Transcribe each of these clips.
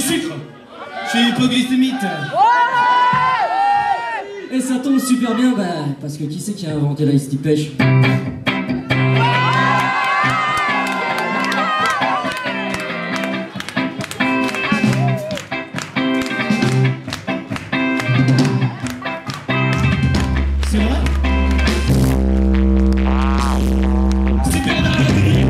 sucre. Je suis hypoglycémique. Et ça tombe super bien, parce que qui c'est qui a inventé l'Ice Tea Pêche? C'est vrai? C'est Bernard Lavilliers.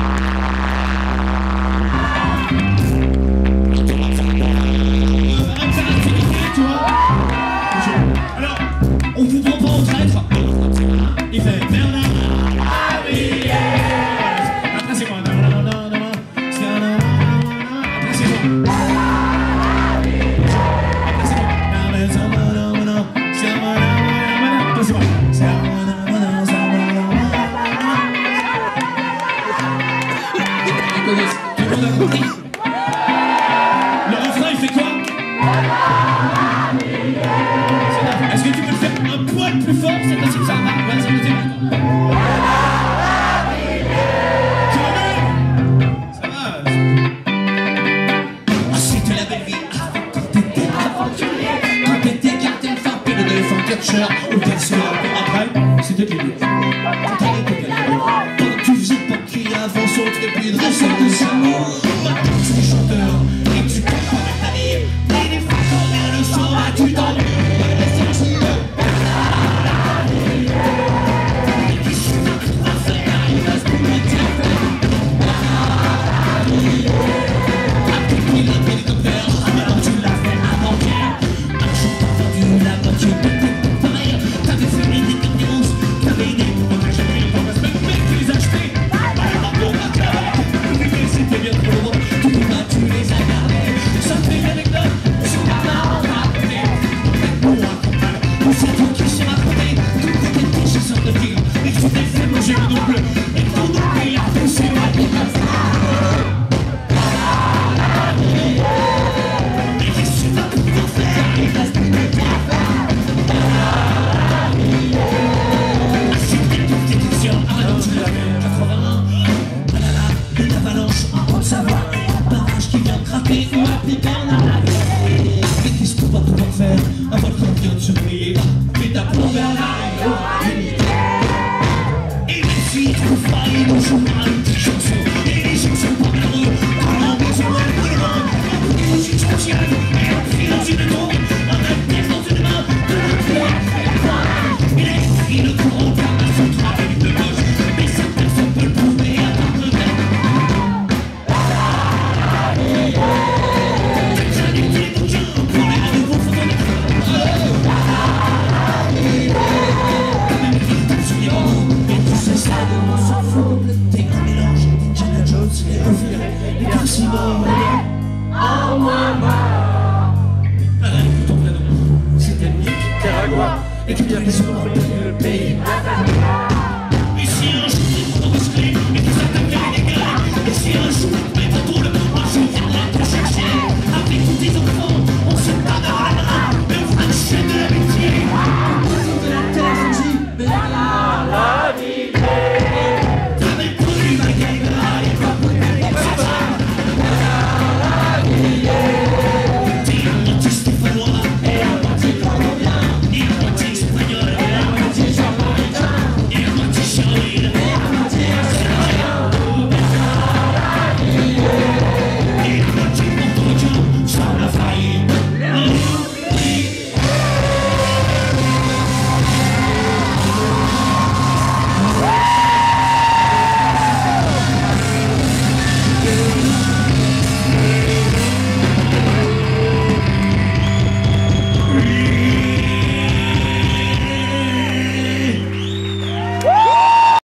Alors, on vous prend pas au traître. Il fait Bernard Lavilliers. Après c'est quoi? Après c'est quoi? Tout le monde a compris. Le refrain il fait quoi? Est-ce que tu peux le faire un poil plus fort? C'est possible ça? Ouais, ça me dit. Ça va? Ah, c'était la belle vie quand t'étais aventurier, quand t'étais capitaine fort, pilote d'éléphant catcheur ou persueur. Après, c'était les deux. Quand t'allais te galérer, pendant que tu faisais pas qui avance au trépied de dresseur de chameau. Maintenant tu es chanteur et tu comptes avec ta vie. Et des fois quand rien ne saura, tu t'ennuies. Mais qu'est-ce qu'on va pouvoir faire? Un volcan vient de se briller. Et t'as pour Bernard et même si trop froid, il nous jouera une petite chanson. Et les gens sont pas malheureux. Quand la maison est brûlante, on est une sociale. Et on file dans une tombe. On a une pièce dans une main. De l'autre côté, il est pris le courant car à son travail de gauche. Mais cette personne peut le prouver à part de même. Et tu viens de le pays.